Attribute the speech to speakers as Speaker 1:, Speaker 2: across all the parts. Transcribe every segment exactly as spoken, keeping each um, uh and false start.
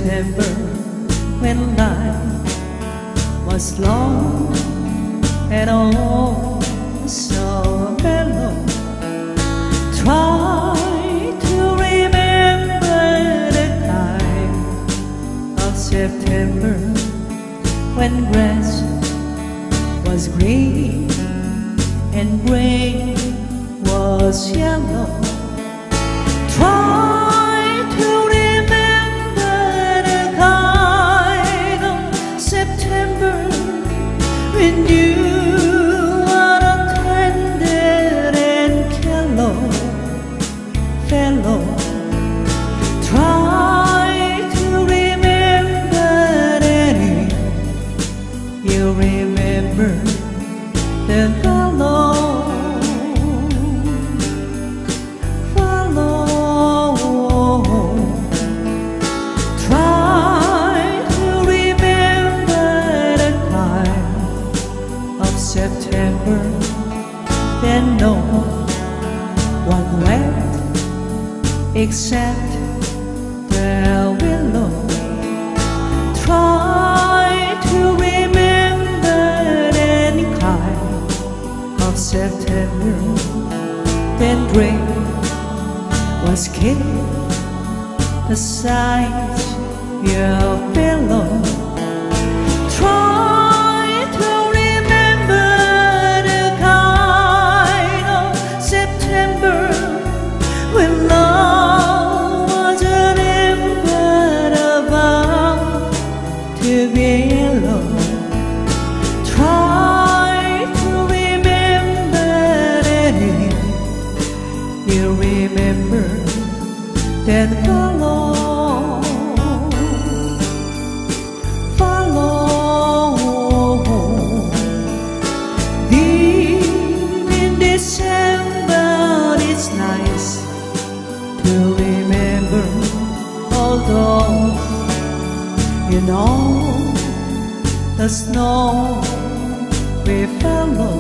Speaker 1: September, when life was long and all so mellow. Try to remember the time of September, when grass was green and grain was yellow. Try to remember the kind of September when you are a tender and callow fellow. Try to remember that you remember the fellow. September, then no one wept except the willow. Try to remember any kind of September, then drink was killed beside your pillow. Try to be alone. Try to remember that you remember that follow, follow. Deep in December, it's nice to remember, although you know the snow we follow.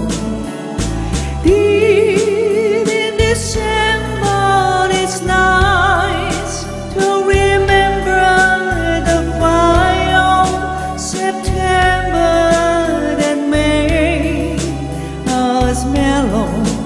Speaker 1: Deep in December, it's nice to remember the fire of September that made us mellow.